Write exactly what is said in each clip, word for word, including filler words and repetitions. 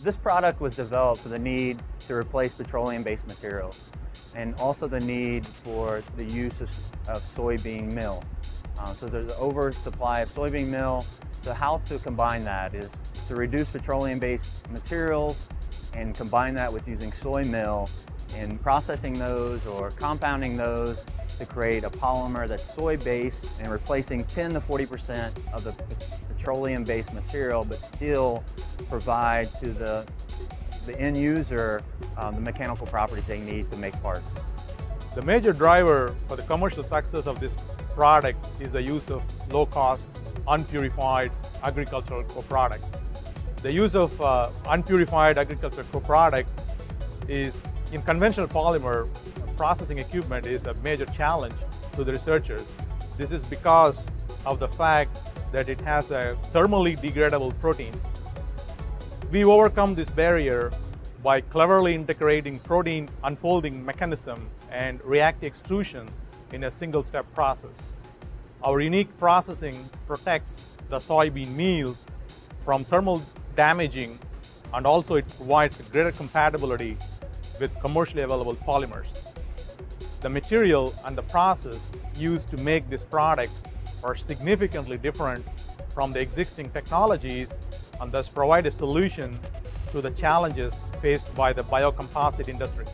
This product was developed for the need to replace petroleum-based materials and also the need for the use of, of soybean meal. Uh, so there's an oversupply of soybean meal. So how to combine that is to reduce petroleum-based materials and combine that with using soy meal and processing those or compounding those to create a polymer that's soy-based and replacing ten to forty percent of the petroleum-based material, but still provide to the, the end user um, the mechanical properties they need to make parts. The major driver for the commercial success of this product is the use of low-cost, unpurified agricultural co-product. The use of uh, unpurified agricultural co-product is, in conventional polymer processing equipment, is a major challenge to the researchers. This is because of the fact that it has a thermally degradable proteins. We overcome this barrier by cleverly integrating protein unfolding mechanism and reactive extrusion in a single step process. Our unique processing protects the soybean meal from thermal damaging, and also it provides greater compatibility with commercially available polymers. The material and the process used to make this product are significantly different from the existing technologies and thus provide a solution to the challenges faced by the biocomposite industry.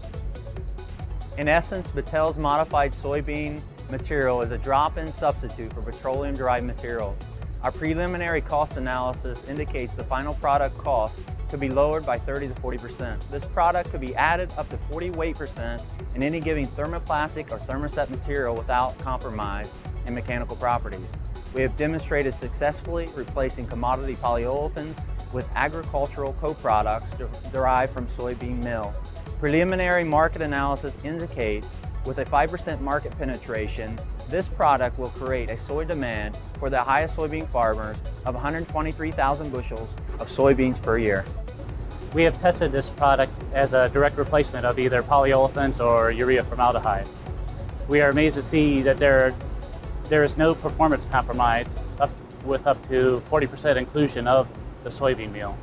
In essence, Battelle's modified soybean material is a drop-in substitute for petroleum-derived materials. Our preliminary cost analysis indicates the final product cost could be lowered by thirty to forty percent. This product could be added up to forty weight percent in any given thermoplastic or thermoset material without compromise in mechanical properties. We have demonstrated successfully replacing commodity polyolefins with agricultural co-products de derived from soybean meal. Preliminary market analysis indicates with a five percent market penetration, this product will create a soy demand for the highest soybean farmers of one hundred twenty-three thousand bushels of soybeans per year. We have tested this product as a direct replacement of either polyolefins or urea formaldehyde. We are amazed to see that there, there is no performance compromise up, with up to forty percent inclusion of the soybean meal.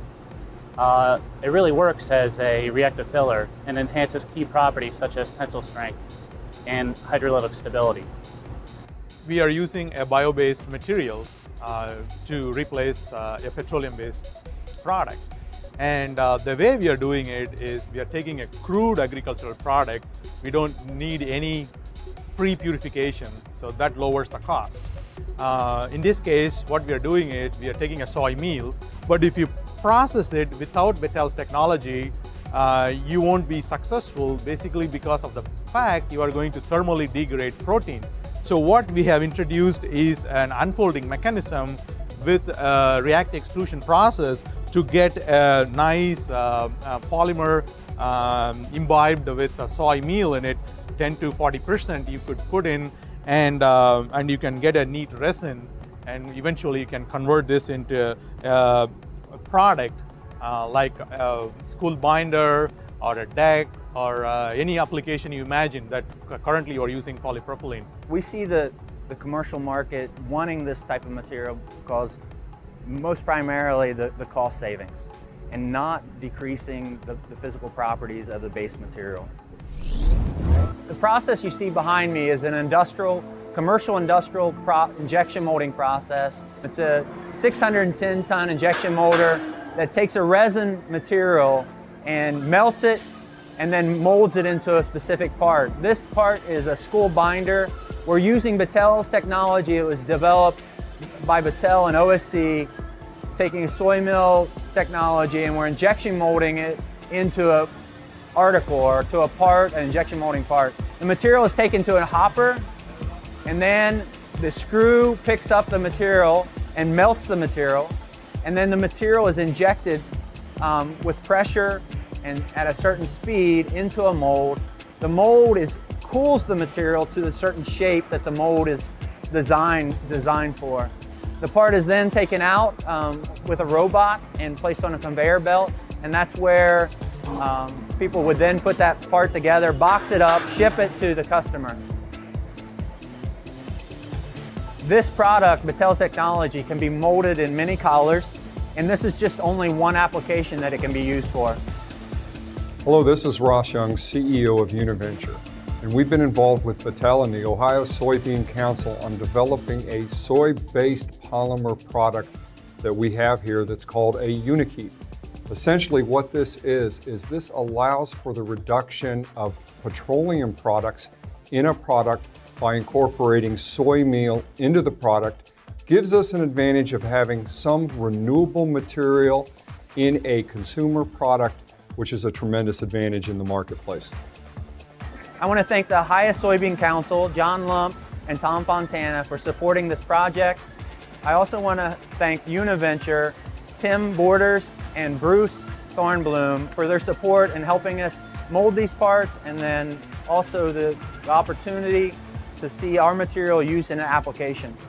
Uh, it really works as a reactive filler and enhances key properties such as tensile strength and hydrolytic stability. We are using a bio-based material uh, to replace uh, a petroleum-based product. And uh, the way we are doing it is we are taking a crude agricultural product. We don't need any pre-purification, so that lowers the cost. Uh, in this case, what we are doing is we are taking a soy meal, but if you process it without Battelle's technology, uh, you won't be successful, basically because of the fact you are going to thermally degrade protein. So what we have introduced is an unfolding mechanism with a reactive extrusion process to get a nice uh, uh, polymer um, imbibed with a soy meal in it. ten to forty percent you could put in, and, uh, and you can get a neat resin, and eventually you can convert this into uh, a product uh, like a school binder or a deck or uh, any application you imagine that currently you are using polypropylene. We see the, the commercial market wanting this type of material because most primarily the, the cost savings and not decreasing the, the physical properties of the base material. The process you see behind me is an industrial, commercial industrial pro injection molding process. It's a six hundred ten ton injection molder that takes a resin material and melts it and then molds it into a specific part. This part is a school binder. We're using Battelle's technology. It was developed by Battelle and O S C, taking a soy meal technology, and we're injection molding it into a article or to a part, an injection molding part. The material is taken to a hopper, and then the screw picks up the material and melts the material, and then the material is injected um, with pressure and at a certain speed into a mold. The mold is cools the material to a certain shape that the mold is designed, designed for. The part is then taken out um, with a robot and placed on a conveyor belt, and that's where um, people would then put that part together, box it up, ship it to the customer. This product, Battelle's technology, can be molded in many colors. And this is just only one application that it can be used for. Hello, this is Ross Young, C E O of Univenture, and we've been involved with Battelle and the Ohio Soybean Council on developing a soy-based polymer product that we have here that's called a Unikeep. Essentially what this is, is this allows for the reduction of petroleum products in a product by incorporating soy meal into the product. Gives us an advantage of having some renewable material in a consumer product, which is a tremendous advantage in the marketplace. I want to thank the Ohio Soybean Council, John Lumpe, and Tom Fontana for supporting this project. I also want to thank Univenture, Tim Borders, and Bruce Thornbloom for their support in helping us mold these parts, and then also the, the opportunity to see our material used in an application.